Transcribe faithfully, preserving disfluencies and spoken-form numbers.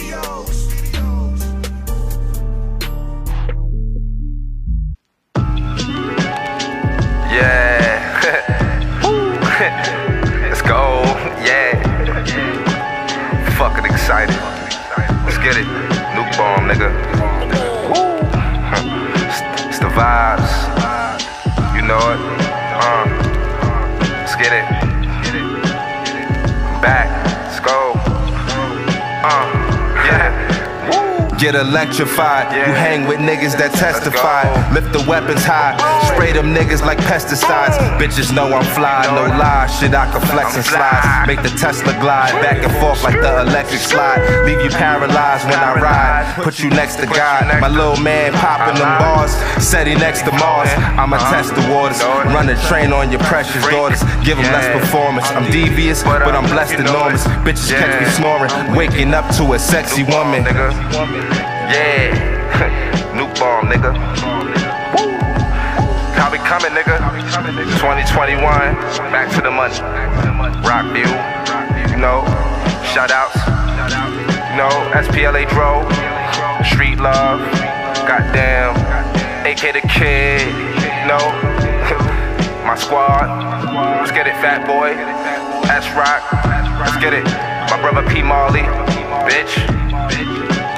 Yeah. Let's go. Yeah. Fucking excited. Let's get it. Nuke bomb, nigga. It's, it's the vibes. You know it. Uh. Let's get it. Back. Let's go. Uh. Yeah. Get electrified, Yeah. you hang with niggas that testify. Lift the weapons high, spray them niggas like pesticides. Bitches know I'm fly, no lie, shit I can flex and slide. Make the Tesla glide, back and forth like the electric slide. Leave you paralyzed when I ride, put you next to God. My little man popping them bars, said he next to Mars. I'ma test the waters, run a train on your precious daughters. Give them less performance, I'm devious, but I'm blessed enormous. Bitches catch me snoring, waking up to a sexy woman. Yeah, nuke bomb, nigga. Woo. How we coming, nigga? twenty twenty-one, back to the money. Rock view, you know. Shout outs, you know. S P L A Dro, Street Love, goddamn. A K the Kid, you know. My squad, let's get it, Fat Boy. S Rock, let's get it. My brother P Marley, bitch.